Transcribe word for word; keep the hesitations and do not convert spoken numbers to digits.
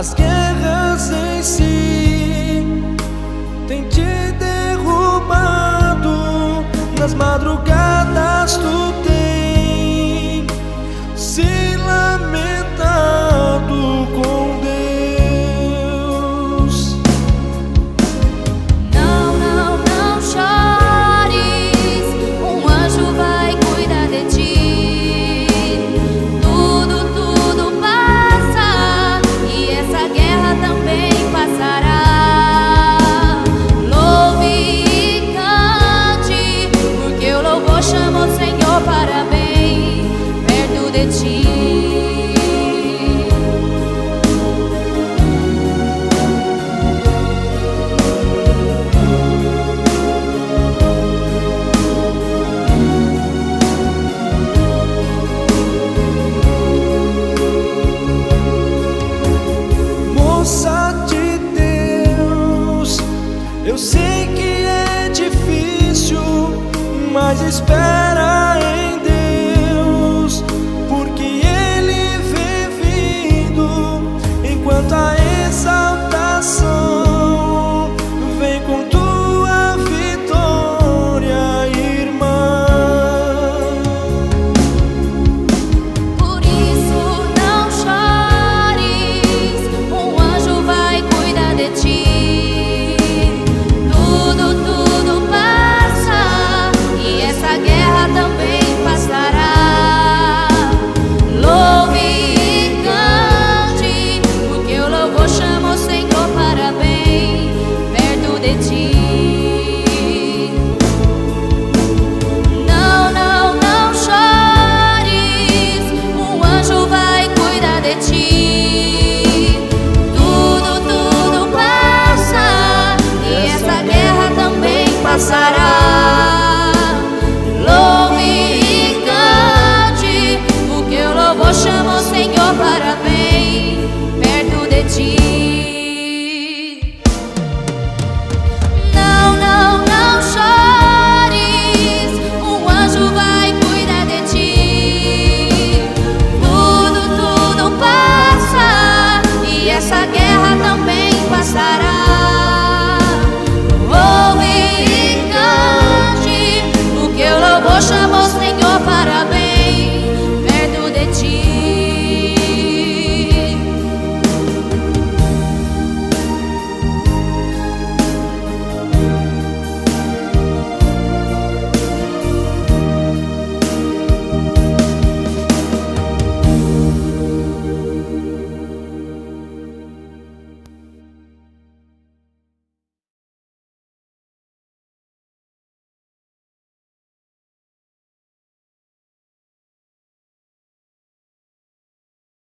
As guerras em si têm te derrubado. Nas madrugadas tu tem se lamentado com Deus. Não, não, não chores, um anjo vai cuidar de ti. Tudo, tudo passa e essa guerra também passará. Louve e cante, porque o louvor chama o Senhor para bem perto de ti. Moça de Deus, eu sei que é difícil, mas espera.